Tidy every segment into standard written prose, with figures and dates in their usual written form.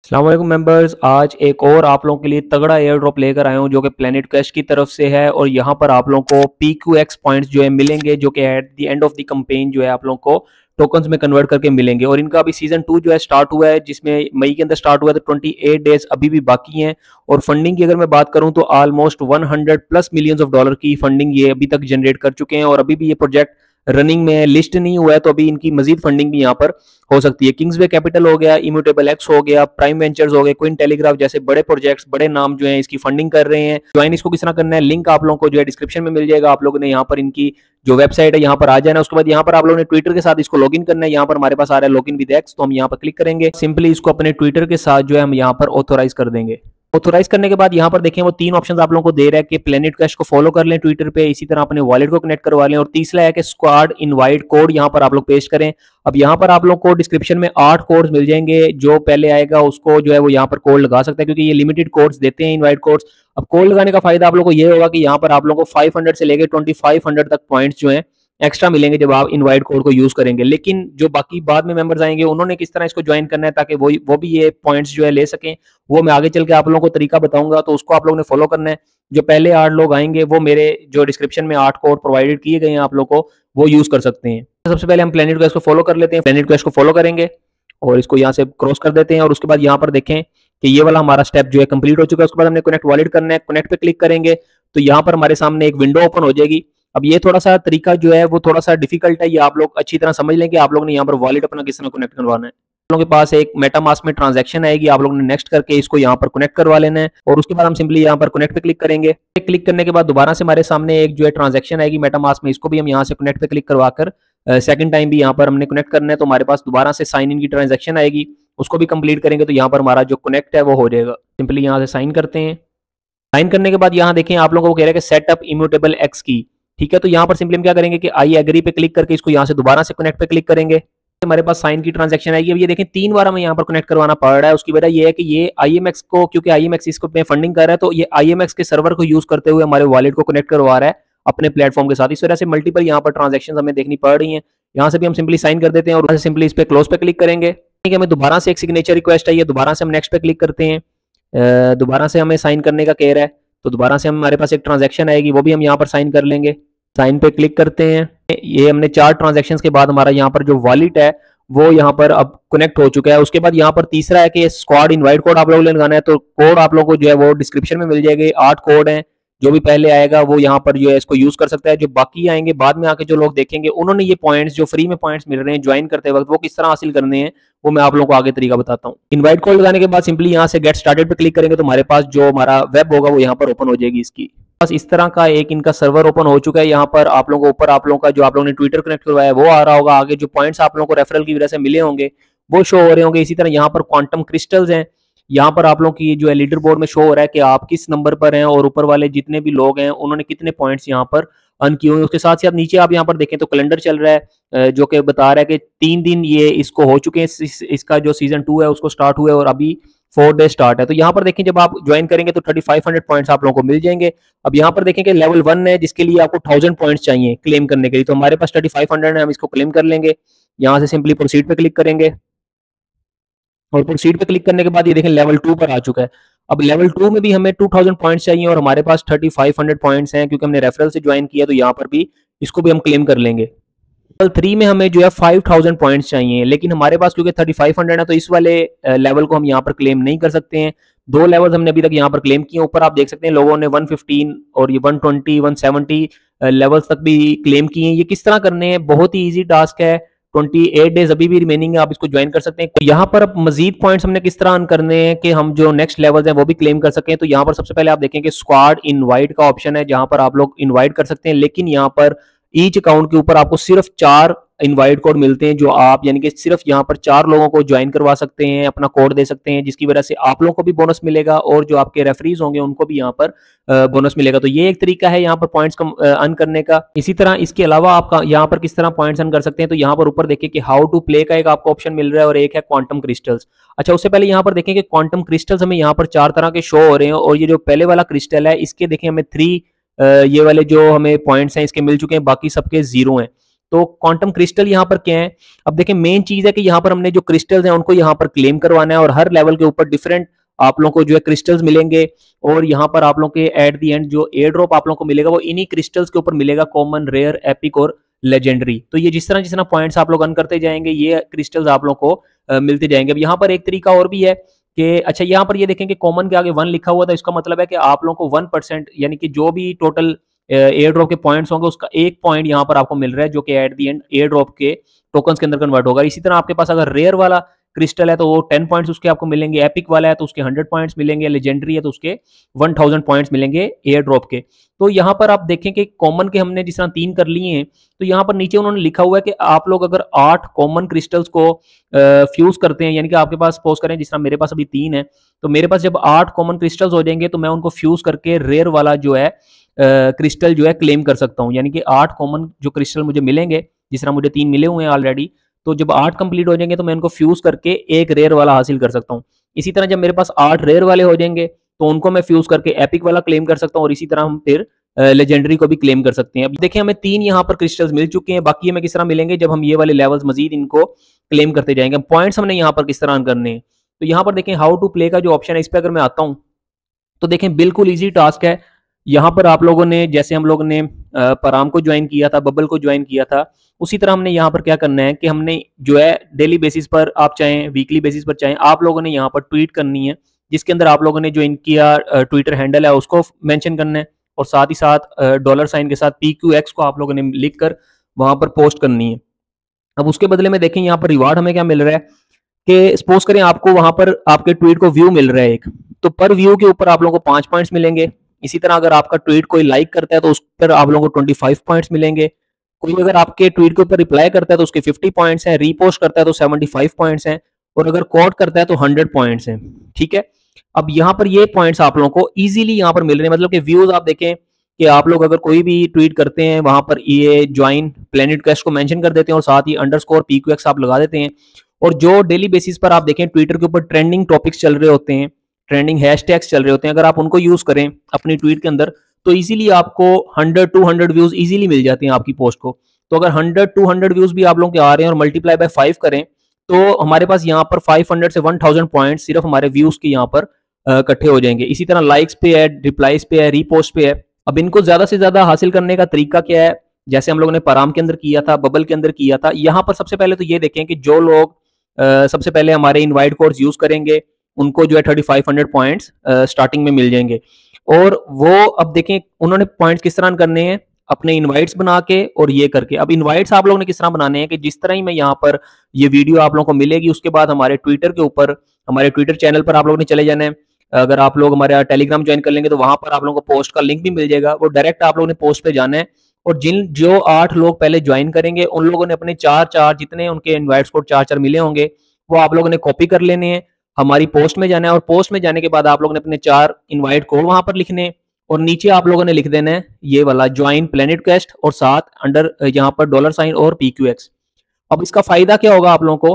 अस्सलाम वालेकुम मेंबर्स। आज एक और आप लोगों के लिए तगड़ा एयर ड्रॉप लेकर आया हूं जो कि प्लेनेट क्वेस्ट की तरफ से है। और यहां पर आप लोगों को PQX पॉइंट्स जो है मिलेंगे, जो कि at the end of the campaign जो है आप लोगों को टोकन्स में कन्वर्ट करके मिलेंगे। और इनका अभी सीजन 2 जो है स्टार्ट हुआ है, जिसमें मई के अंदर स्टार्ट हुआ है, तो 28 डेज अभी भी बाकी हैं। और फंडिंग की अगर मैं बात करूं तो ऑलमोस्ट 100+ मिलियंस ऑफ डॉलर की फंडिंग ये अभी तक जनरेट कर चुके हैं। और अभी भी ये प्रोजेक्ट रनिंग में है, लिस्ट नहीं हुआ है, तो अभी इनकी मजीद फंडिंग भी यहाँ पर हो सकती है। किंग्सवे कैपिटल हो गया, इम्यूटेबल एक्स हो गया, प्राइम वेंचर्स हो गए, क्विन टेलीग्राफ जैसे बड़े प्रोजेक्ट्स, बड़े नाम जो है इसकी फंडिंग कर रहे हैं। ज्वाइन इसको किस तरह करना है, लिंक आप लोगों को जो है डिस्क्रिप्शन में मिल जाएगा। आप लोगों ने यहाँ पर इनकी जो वेबसाइट है यहाँ पर आ जाना। उसके बाद यहाँ पर आप लोगों ने ट्विटर के साथ इसको लॉगिन करना है। यहाँ पर हमारे पास आ रहा है लॉगिन विद एक्स, तो हम यहाँ पर क्लिक करेंगे। सिंपली इसको अपने ट्विटर के साथ जो है हम यहाँ पर ऑथोराइज कर देंगे। ऑथोराइज करने के बाद यहाँ पर देखें वो 3 ऑप्शन आप लोगों को दे रहा है कि प्लेनेट क्वेस्ट को फॉलो कर लें ट्विटर पे, इसी तरह अपने वॉलेट को कनेक्ट करवा लें, और तीसरा है कि स्क्वाड इनवाइट कोड यहाँ पर आप लोग पेस्ट करें। अब यहाँ पर आप लोग को डिस्क्रिप्शन में 8 कोड्स मिल जाएंगे। जो पहले आएगा उसको जो है वो यहाँ पर कोड लगा सकता है, क्योंकि ये लिमिटेड कोड्स देते हैं, इनवाइट कोड्स। अब कोड लगाने का फायदा आप लोग को ये होगा कि यहाँ पर आप लोगों को 500 से लेकर 2500 तक पॉइंट्स जो है एक्स्ट्रा मिलेंगे जब आप इनवाइट कोड को यूज करेंगे। लेकिन जो बाकी बाद में मेंबर्स आएंगे उन्होंने किस तरह इसको ज्वाइन करना है ताकि वो भी ये पॉइंट्स जो है ले सकें, वो मैं आगे चल के आप लोगों को तरीका बताऊंगा। तो उसको आप लोगों ने फॉलो करना है। जो पहले 8 लोग आएंगे वो मेरे जो डिस्क्रिप्शन में 8 कोड प्रोवाइडेड किए गए हैं आप लोग को, वो यूज कर सकते हैं। सबसे पहले हम प्लेनेट क्वेस्ट को फॉलो कर लेते हैं। प्लेनेट क्वेस्ट को फॉलो करेंगे और इसको यहाँ से क्रॉस कर देते हैं। और उसके बाद यहाँ पर देखें कि ये वाला हमारा स्टेप जो है कंप्लीट हो चुका है। उसके बाद हमने कनेक्ट वॉलेट करना है। कनेक्ट पे क्लिक करेंगे तो यहाँ पर हमारे सामने एक विंडो ओपन हो जाएगी। अब ये थोड़ा सा तरीका जो है वो थोड़ा सा डिफिकल्ट है, ये आप लोग अच्छी तरह समझ लें कि आप लोगों ने यहाँ पर वॉलेट अपना किस तरह कनेक्ट करवाना है। आप लोगों के पास एक मेटामास्क में ट्रांजैक्शन आएगी, आप लोगों ने नेक्स्ट करके इसको यहाँ पर कनेक्ट करवा लेना है। और उसके बाद हम सिंपली यहाँ पर कनेक्ट पे क्लिक करेंगे। क्लिक करने के बाद दोबारा से हमारे सामने एक जो है ट्रांजैक्शन आएगी मेटामास्क में, इसको भी हम यहाँ से कनेक्ट पे क्लिक करवाकर सेकंड टाइम भी यहाँ पर हमने कनेक्ट करना है। तो हमारे पास दोबारा से साइन इन की ट्रांजैक्शन आएगी, उसको भी कंप्लीट करेंगे तो यहाँ पर हमारा जो कनेक्ट है वो हो जाएगा। सिंपली यहाँ से साइन करते हैं। साइन करने के बाद यहाँ देखें आप लोगों को कह रहा है कि सेटअप इम्यूटेबल एक्स की, ठीक है। तो यहाँ पर सिंपली हम क्या करेंगे कि आई एग्री पे क्लिक करके इसको यहाँ से दोबारा से कनेक्ट पे क्लिक करेंगे। हमारे पास साइन की ट्रांजैक्शन आएगी। अब ये देखें 3 बार हमें यहाँ पर कनेक्ट करवाना पड़ रहा है। उसकी वजह ये है कि ये IMX को, क्योंकि IMX इसको पे फंडिंग कर रहा है, तो ये IMX के सर्वर को यूज करते हुए हमारे वॉलेट को कनेक्ट करवा रहा है अपने प्लेटफॉर्म के साथ। इस वजह से मल्टीपल यहाँ पर ट्रांजेक्शन हमें देखनी पड़ रही है। यहाँ से भी हम सिंपली साइन कर देते हैं और सिंपली इस पे क्लोज पे क्लिक करेंगे। ठीक है, हमें दोबारा से एक सिग्नेचर रिक्वेस्ट आई है, दोबारा से हम नेक्स्ट पे क्लिक करते हैं। दोबारा से हमें साइन करने का कह रहा है, तो दोबारा से हमारे पास एक ट्रांजैक्शन आएगी, वो भी हम यहाँ पर साइन कर लेंगे। साइन पे क्लिक करते हैं। ये हमने 4 ट्रांजैक्शंस के बाद हमारा यहाँ पर जो वॉलेट है वो यहाँ पर अब कनेक्ट हो चुका है। उसके बाद यहाँ पर तीसरा है कि स्क्वाड इनवाइट कोड आप लोगों ने लगाना है। तो कोड आप लोगों को जो है वो डिस्क्रिप्शन में मिल जाएंगे। 8 कोड हैं, जो भी पहले आएगा वो यहाँ पर जो है इसको यूज कर सकता है। जो बाकी आएंगे बाद में आके जो लोग देखेंगे उन्होंने ये पॉइंट्स जो फ्री में पॉइंट्स मिल रहे हैं ज्वाइन करते वक्त, वो किस तरह हासिल करने हैं वो मैं आप लोगों को आगे तरीका बताता हूँ। इनवाइट कोड लगाने के बाद सिंपली यहाँ से गेट स्टार्टेड पे क्लिक करेंगे तो हमारे पास जो हमारा वेब होगा वो यहाँ पर ओपन हो जाएगी इसकी। बस इस तरह का एक इनका सर्वर ओपन हो चुका है। यहाँ पर आप लोगों को ऊपर आप लोगों का जो आप लोगों ने ट्विटर कनेक्ट करवाया है वो आ रहा होगा। आगे जो पॉइंट्स आप लोगों को रेफरल की वजह से मिले होंगे वो शो हो रहे होंगे। इसी तरह यहाँ पर क्वांटम क्रिस्टल्स हैं। यहाँ पर आप लोगों की जो है लीडर बोर्ड में शो हो रहा है कि आप किस नंबर पर हैं और ऊपर वाले जितने भी लोग हैं उन्होंने कितने पॉइंट्स यहाँ पर अर्न किए हुए। उसके साथ ही आप नीचे आप यहाँ पर देखें तो कैलेंडर चल रहा है, जो कि बता रहा है कि 3 दिन ये इसको हो चुके हैं, इसका जो सीजन 2 है उसको स्टार्ट हुआ है और अभी 4 डे स्टार्ट है। तो यहाँ पर देखें जब आप ज्वाइन करेंगे तो 3500 पॉइंट्स आप लोगों को मिल जाएंगे। अब यहाँ पर देखें कि लेवल 1 है जिसके लिए आपको 1000 पॉइंट्स चाहिए क्लेम करने के लिए, तो हमारे पास 3500 है, हम इसको क्लेम कर लेंगे। यहाँ से सिंपली प्रोसीड पे क्लिक करेंगे और प्रोसीड पे क्लिक करने के बाद ये देखें लेवल 2 पर आ चुका है। अब लेवल 2 में भी हमें 2000 पॉइंट्स चाहिए और हमारे पास 3500 पॉइंट्स हैं क्योंकि हमने रेफरल से ज्वाइन किया, तो यहाँ पर भी इसको भी हम क्लेम कर लेंगे। लेवल 3 में हमें जो है 5000 पॉइंट्स चाहिए, लेकिन हमारे पास क्योंकि 3500 है तो इस वाले लेवल को हम यहाँ पर क्लेम नहीं कर सकते हैं। 2 लेवल्स हमने अभी तक यहाँ पर क्लेम किए। ऊपर आप देख सकते हैं लोगों ने 115 और ये 120 170 लेवल्स तक भी क्लेम किए हैं। ये किस तरह करने हैं, बहुत ही ईजी टास्क है। 28 डेज अभी भी रिमेनिंग है, आप इसको ज्वाइन कर सकते हैं। यहाँ पर अब मजीद पॉइंट्स हमने किस तरह अर्न करने हैं कि हम जो नेक्स्ट लेवल्स हैं वो भी क्लेम कर सकें। तो यहाँ पर सबसे पहले आप देखें कि स्क्वाड इनवाइट का ऑप्शन है जहां पर आप लोग इनवाइट कर सकते हैं, लेकिन यहाँ पर ईच अकाउंट के ऊपर आपको सिर्फ 4 इनवाइट कोड मिलते हैं, जो आप यानी कि सिर्फ यहाँ पर 4 लोगों को ज्वाइन करवा सकते हैं, अपना कोड दे सकते हैं, जिसकी वजह से आप लोगों को भी बोनस मिलेगा और जो आपके रेफरीज होंगे उनको भी यहाँ पर बोनस मिलेगा। तो ये एक तरीका है यहाँ पर पॉइंट्स अर्न करने का। इसी तरह इसके अलावा आपका यहाँ पर किस तरह पॉइंट्स अर्न कर सकते हैं, तो यहाँ पर ऊपर देखिए कि हाउ टू प्ले का एक आपको ऑप्शन मिल रहा है और एक है क्वांटम क्रिस्टल्स। अच्छा, उससे पहले यहाँ पर देखें कि क्वांटम क्रिस्टल्स हमें यहाँ पर 4 तरह के शो हो रहे हैं और ये जो पहले वाला क्रिस्टल है इसके देखें हमें 3 ये वाले जो हमें पॉइंट्स हैं इसके मिल चुके हैं, बाकी सबके 0 हैं। तो क्वांटम क्रिस्टल यहाँ पर क्या है, अब देखिए मेन चीज है कि यहाँ पर हमने जो क्रिस्टल्स हैं उनको यहाँ पर क्लेम करवाना है और हर लेवल के ऊपर डिफरेंट आप लोगों को जो है क्रिस्टल्स मिलेंगे और यहाँ पर आप लोगों के एट द एंड जो एयर ड्रॉप आप लोगों को मिलेगा वो इन्हीं क्रिस्टल्स के ऊपर मिलेगा, कॉमन, रेयर, एपिक और लेजेंडरी। तो ये जिस तरह पॉइंट्स आप लोग अर्न करते जाएंगे ये क्रिस्टल्स आप लोग को मिलते जाएंगे। अब यहाँ पर एक तरीका और भी है कि अच्छा यहाँ पर ये देखें कि कॉमन के आगे 1 लिखा हुआ था, इसका मतलब है कि आप लोगों को 1% यानी कि जो भी टोटल एयर ड्रॉप के पॉइंट्स होंगे उसका 1 पॉइंट यहाँ पर आपको मिल रहा है जो कि at the end air drop के टोकन्स के अंदर कन्वर्ट होगा। इसी तरह आपके पास अगर रेयर वाला क्रिस्टल है तो वो 10 पॉइंट्स उसके आपको मिलेंगे, एपिक वाला है तो उसके 100 पॉइंट्स मिलेंगे, लेजेंडरी है तो उसके 1000 पॉइंट्स मिलेंगे एयर ड्रॉप के। तो यहाँ पर आप देखें कि कॉमन के हमने जिस तरह 3 कर लिए हैं तो यहाँ पर नीचे उन्होंने लिखा हुआ है कि आप लोग अगर 8 कॉमन क्रिस्टल्स को फ्यूज करते हैं, यानी कि आपके पास सपोज करें जिस तरह मेरे पास अभी 3 है, तो मेरे पास जब 8 कॉमन क्रिस्टल्स हो जाएंगे तो मैं उनको फ्यूज करके रेयर वाला जो है क्रिस्टल जो है क्लेम कर सकता हूँ। यानी कि 8 कॉमन जो क्रिस्टल मुझे मिलेंगे, जिस तरह मुझे 3 मिले हुए हैं ऑलरेडी, तो जब 8 कंप्लीट हो जाएंगे तो मैं उनको फ्यूज करके एक रेयर वाला हासिल कर सकता हूँ। इसी तरह जब मेरे पास 8 रेयर वाले हो जाएंगे तो उनको मैं फ्यूज करके एपिक वाला क्लेम कर सकता हूँ और इसी तरह हम फिर लेजेंडरी को भी क्लेम कर सकते हैं। अब देखिए हमें 3 यहाँ पर क्रिस्टल्स मिल चुके हैं, बाकी हमें किस तरह मिलेंगे जब हम ये वाले लेवल्स मजीद इनको क्लेम करते जाएंगे। पॉइंट्स हमने यहाँ पर किस तरह करने हैं, तो यहाँ पर देखें हाउ टू प्ले का जो ऑप्शन है इस पर अगर मैं आता हूँ तो देखें बिल्कुल ईजी टास्क है। यहाँ पर आप लोगों ने जैसे हम लोगों ने पराम को ज्वाइन किया था, बबल को ज्वाइन किया था, उसी तरह हमने यहाँ पर क्या करना है कि हमने जो है डेली बेसिस पर आप चाहें वीकली बेसिस पर चाहें आप लोगों ने यहाँ पर ट्वीट करनी है जिसके अंदर आप लोगों ने जो इनका ट्विटर हैंडल है उसको मेंशन करना है और साथ ही साथ $साइन के साथ PQX को आप लोगों ने लिख कर वहां पर पोस्ट करनी है। अब उसके बदले में देखें यहाँ पर रिवार्ड हमें क्या मिल रहा है कि सपोज करें आपको वहां पर आपके ट्वीट को व्यू मिल रहा है एक, तो पर व्यू के ऊपर आप लोगों को 5 पॉइंट्स मिलेंगे। इसी तरह अगर आपका ट्वीट कोई लाइक करता है तो उस पर आप लोगों को 25 पॉइंट्स मिलेंगे। कोई अगर आपके ट्वीट के ऊपर रिप्लाई करता है तो उसके 50 पॉइंट्स हैं, रीपोस्ट करता है तो 75 पॉइंट्स हैं और अगर कोट करता है तो 100 पॉइंट्स हैं। ठीक है, अब यहाँ पर ये पॉइंट्स आप लोगों को इजीली यहाँ पर मिल रहे हैं, मतलब कि व्यूज आप देखें कि आप लोग अगर कोई भी ट्वीट करते हैं वहां पर ये ज्वाइन प्लेनेट क्वेस्ट को मेंशन कर देते हैं और साथ ही _PQX आप लगा देते हैं और जो डेली बेसिस पर आप देखें ट्विटर के ऊपर ट्रेंडिंग टॉपिक्स चल रहे होते हैं, ट्रेंडिंग हैशटैग्स चल रहे होते हैं, अगर आप उनको यूज करें अपनी ट्वीट के अंदर तो इजीली आपको 100-200 व्यूज इजीली मिल जाते हैं आपकी पोस्ट को। तो अगर 100-200 व्यूज भी आप लोगों के आ रहे हैं और मल्टीप्लाई बाय 5 करें तो हमारे पास यहाँ पर 500 से 1000 पॉइंट सिर्फ हमारे व्यूज के यहाँ पर इकट्ठे हो जाएंगे। इसी तरह लाइक्स पे है, रिप्लाईज पे है, रीपोस्ट पे है। अब इनको ज्यादा से ज्यादा हासिल करने का तरीका क्या है, जैसे हम लोगों ने पराम के अंदर किया था, बबल के अंदर किया था, यहाँ पर सबसे पहले तो ये देखें कि जो लोग सबसे पहले हमारे इनवाइट कोड्स यूज करेंगे उनको जो है 3500 पॉइंट्स स्टार्टिंग में मिल जाएंगे। और वो अब देखें उन्होंने पॉइंट्स किस तरह करने हैं, अपने इनवाइट्स बना के और ये करके। अब इनवाइट्स आप लोगों ने किस तरह बनाने हैं कि जिस तरह ही मैं यहाँ पर ये वीडियो आप लोगों को मिलेगी उसके बाद हमारे ट्विटर के ऊपर, हमारे ट्विटर चैनल पर आप लोगों ने चले जाना है। अगर आप लोग हमारे टेलीग्राम ज्वाइन कर लेंगे तो वहां पर आप लोगों को पोस्ट का लिंक भी मिल जाएगा, वो डायरेक्ट आप लोगों ने पोस्ट पे जाना है और जो 8 लोग पहले ज्वाइन करेंगे उन लोगों ने अपने 4 जितने उनके इनवाइट्स कोड 4 मिले होंगे वो आप लोगों ने कॉपी कर लेने हैं, हमारी पोस्ट में जाना है और पोस्ट में जाने के बाद आप लोगों ने अपने 4 इनवाइट कोड वहां पर लिखने हैं और नीचे आप लोगों ने लिख देना है ये वाला ज्वाइन प्लेनेट क्वेस्ट और साथ अंडर यहाँ पर $साइन और PQX। अब इसका फायदा क्या होगा आप लोगों को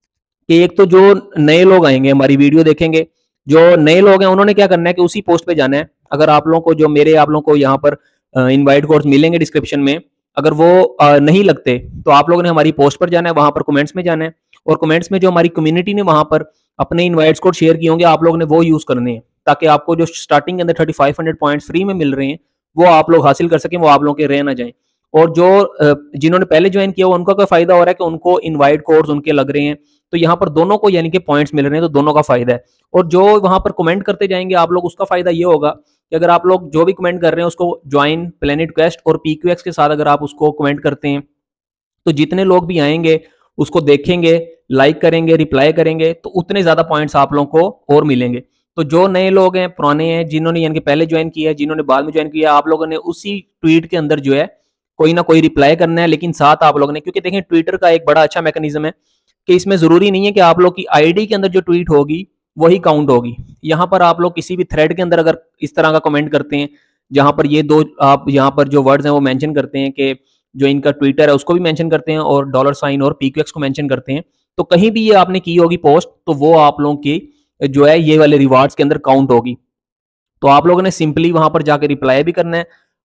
कि एक तो जो नए लोग आएंगे हमारी वीडियो देखेंगे, जो नए लोग हैं उन्होंने क्या करना है कि उसी पोस्ट पे जाना है। अगर आप लोगों को जो मेरे आप लोगों को यहाँ पर इनवाइट कोड्स मिलेंगे डिस्क्रिप्शन में, अगर वो नहीं लगते तो आप लोगों ने हमारी पोस्ट पर जाना है, वहां पर कमेंट्स में जाना है और कमेंट्स में जो हमारी कम्युनिटी ने वहां पर अपने इनवाइट्स कोड शेयर किए होंगे आप लोगों ने वो यूज करने हैं ताकि आपको जो स्टार्टिंग के अंदर 3500 पॉइंट्स फ्री में मिल रहे हैं वो आप लोग हासिल कर सकें, वो आप लोगों के रह ना जाएं। और जो जिन्होंने पहले ज्वाइन किया उनका क्या फायदा हो रहा है कि उनको इनवाइट कोड्स उनके लग रहे हैं, तो यहाँ पर दोनों को यानी कि पॉइंट्स मिल रहे हैं, तो दोनों का फायदा है। और जो वहां पर कमेंट करते जाएंगे आप लोग उसका फायदा ये होगा कि अगर आप लोग जो भी कमेंट कर रहे हैं उसको ज्वाइन प्लेनेट क्वेस्ट और PQX के साथ अगर आप उसको कमेंट करते हैं तो जितने लोग भी आएंगे उसको देखेंगे, लाइक करेंगे, रिप्लाई करेंगे तो उतने ज्यादा पॉइंट्स आप लोगों को और मिलेंगे। तो जो नए लोग हैं, पुराने हैं, जिन्होंने यानी कि पहले ज्वाइन किया है, जिन्होंने बाद में ज्वाइन किया, आप लोगों ने उसी ट्वीट के अंदर जो है कोई ना कोई रिप्लाई करना है, लेकिन साथ आप लोगों ने, क्योंकि देखें ट्विटर का एक बड़ा अच्छा मैकेनिज्म है कि इसमें जरूरी नहीं है कि आप लोग की आईडी के अंदर जो ट्वीट होगी वही काउंट होगी। यहाँ पर आप लोग किसी भी थ्रेड के अंदर अगर इस तरह का कमेंट करते हैं जहां पर ये दो आप यहाँ पर जो वर्ड्स हैं वो मेंशन करते हैं कि जो इनका ट्विटर है उसको भी मेंशन करते हैं और $साइन और PQX को मेंशन करते हैं, तो कहीं भी ये आपने की होगी पोस्ट तो वो आप लोगों की जो है ये वाले रिवार्ड्स के अंदर काउंट होगी। तो आप लोगों ने सिंपली वहां पर जाकर रिप्लाई भी करना है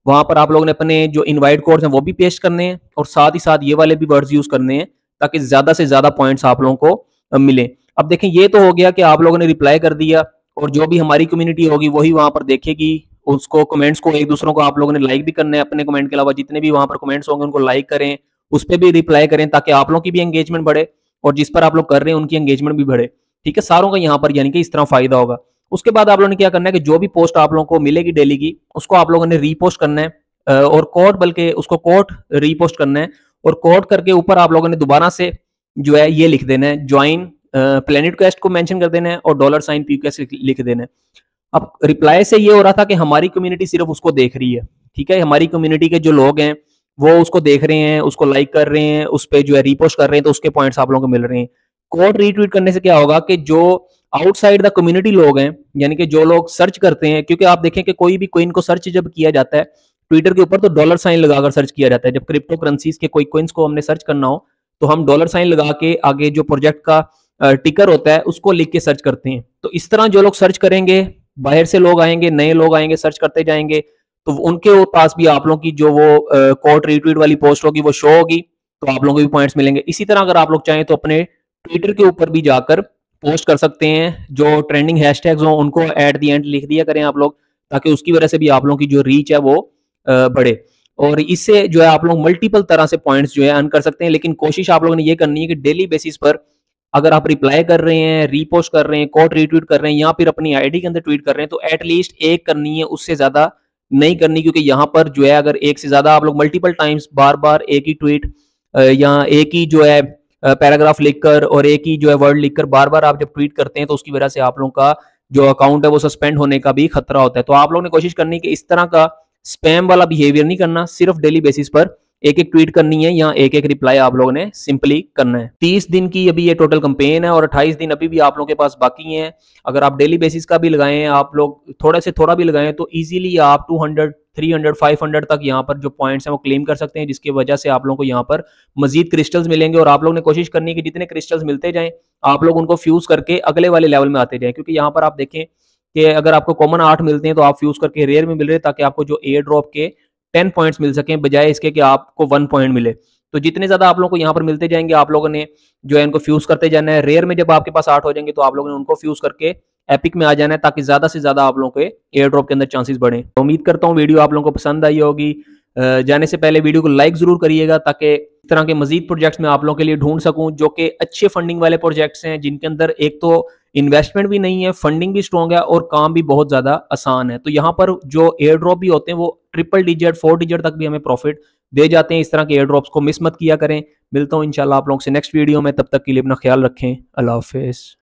वहां पर आप लोगों ने अपने जो इनवाइट कोड्स हैं वो भी पेस्ट करने हैं और साथ ही साथ ये वाले भी वर्ड्स यूज करने हैं ताकि ज्यादा से ज्यादा पॉइंट्स आप लोगों को मिले। अब देखें, ये तो हो गया कि आप लोगों ने रिप्लाई कर दिया और जो भी हमारी कम्युनिटी होगी वही वहां पर देखेगी उसको, कमेंट्स को एक दूसरों को आप लोगों ने लाइक भी करना है। अपने कमेंट के अलावा जितने भी वहां पर कमेंट्स होंगे उनको लाइक करें, उस पर भी रिप्लाई करें ताकि आप लोगों की भी एंगेजमेंट बढ़े और जिस पर आप लोग कर रहे हैं उनकी एंगेजमेंट भी बढ़े। ठीक है, सारों का यहाँ पर यानी कि इस तरह फायदा होगा। उसके बाद आप लोगों ने क्या करना है कि जो भी पोस्ट आप लोगों को मिलेगी डेली की, उसको आप लोगों ने रीपोस्ट करना है और कोट, बल्कि उसको कोट रीपोस्ट करना है और कोट करके ऊपर आप लोगों ने दोबारा से जो है ये लिख देना है, ज्वाइन प्लेनेट क्वेस्ट को मेंशन कर देना है और $साइन PQS लिख देना है। अब रिप्लाई से ये हो रहा था कि हमारी कम्युनिटी सिर्फ उसको देख रही है। ठीक है, हमारी कम्युनिटी के जो लोग हैं वो उसको देख रहे हैं, उसको लाइक कर रहे हैं, उस पर जो है रीपोस्ट कर रहे हैं, तो उसके पॉइंट्स आप लोगों को मिल रहे हैं। कोड रीट्वीट करने से क्या होगा कि जो आउटसाइड द कम्युनिटी लोग हैं, यानी कि जो लोग सर्च करते हैं, क्योंकि आप देखें कि कोई भी कोइन को सर्च जब किया जाता है ट्विटर के ऊपर तो $साइन लगाकर सर्च किया जाता है। जब क्रिप्टो करेंसीज के कोई कोइंस को हमने सर्च करना हो तो हम $साइन लगा के आगे जो प्रोजेक्ट का टिकर होता है उसको लिख के सर्च करते हैं। तो इस तरह जो लोग सर्च करेंगे, बाहर से लोग आएंगे, नए लोग आएंगे, सर्च करते जाएंगे, तो उनके पास भी आप लोगों की जो वो कोट रीट्वीट वाली पोस्ट होगी वो शो होगी, तो आप लोगों को भी पॉइंट्स मिलेंगे। इसी तरह अगर आप लोग चाहें तो अपने ट्विटर के ऊपर भी जाकर पोस्ट कर सकते हैं, जो ट्रेंडिंग हैशटैग्स हो उनको एट द एंड लिख दिया करें आप लोग, ताकि उसकी वजह से भी आप लोगों की जो रीच है वो बढ़े और इससे जो है आप लोग मल्टीपल तरह से पॉइंट्स जो है अर्न कर सकते हैं। लेकिन कोशिश आप लोगों ने ये करनी है कि डेली बेसिस पर अगर आप रिप्लाई कर रहे हैं, रीपोस्ट कर रहे हैं, कोट रीट्वीट कर रहे हैं या फिर अपनी आईडी के अंदर ट्वीट कर रहे हैं तो एटलीस्ट एक करनी है, उससे ज्यादा नहीं करनी, क्योंकि यहाँ पर जो है अगर एक से ज्यादा आप लोग मल्टीपल टाइम्स बार बार एक ही ट्वीट या एक ही जो है पैराग्राफ लिखकर और एक ही जो है वर्ड लिखकर बार बार आप जब ट्वीट करते हैं तो उसकी वजह से आप लोगों का जो अकाउंट है वो सस्पेंड होने का भी खतरा होता है। तो आप लोगों ने कोशिश करनी है कि इस तरह का स्पैम वाला बिहेवियर नहीं करना, सिर्फ डेली बेसिस पर एक एक ट्वीट करनी है या एक एक रिप्लाई आप लोगों ने सिंपली करना है। 30 दिन की अभी ये टोटल कैंपेन है और 28 दिन अभी भी आप लोगों के पास बाकी हैं। अगर आप डेली बेसिस का भी लगाएं, आप लोग थोड़ा से थोड़ा भी लगाएं तो इजीली आप 200, 300, 500 तक यहाँ पर जो पॉइंट्स हैं वो क्लेम कर सकते हैं, जिसकी वजह से आप लोगों को यहाँ पर मजीद क्रिस्टल्स मिलेंगे। और आप लोगों ने कोशिश करनी है कि जितने क्रिस्टल्स मिलते जाएं आप लोग उनको फ्यूज करके अगले वाले लेवल में आते जाएं, क्योंकि यहाँ पर आप देखें कि अगर आपको कॉमन 8 मिलते हैं तो आप फ्यूज करके रेयर में मिल रहे हैं, ताकि आपको जो एयर ड्रॉप के 10 पॉइंट्स मिल सकें बजाय इसके कि आपको 1 पॉइंट मिले। तो जितने ज्यादा आप लोगों को यहाँ पर मिलते जाएंगे आप लोगों ने जो है इनको फ्यूज करते जाना है। रेयर में जब आपके पास 8 हो जाएंगे तो आप लोगों ने उनको फ्यूज करके एपिक में आ जाना है, ताकि ज्यादा से ज्यादा आप लोगों के एयर ड्रॉप के अंदर चांसेस बढ़े। तो उम्मीद करता हूँ वीडियो आप लोगों को पसंद आई होगी। जाने से पहले वीडियो को लाइक जरूर करिएगा, ताकि इस तरह के मजीद प्रोजेक्ट्स मैं आप लोगों के लिए ढूंढ सकूं जो कि अच्छे फंडिंग वाले प्रोजेक्ट्स हैं, जिनके अंदर एक तो इन्वेस्टमेंट भी नहीं है, फंडिंग भी स्ट्रॉन्ग है और काम भी बहुत ज्यादा आसान है। तो यहाँ पर जो एयर ड्रॉप भी होते हैं वो ट्रिपल डिजिट 4 डिजिट तक भी हमें प्रॉफिट दे जाते हैं। इस तरह के एयर ड्रॉप्स को मिस मत किया करें। मिलता हूँ इंशाल्लाह आप लोगों से नेक्स्ट वीडियो में, तब तक के लिए अपना ख्याल रखें। अल्लाह हाफिज।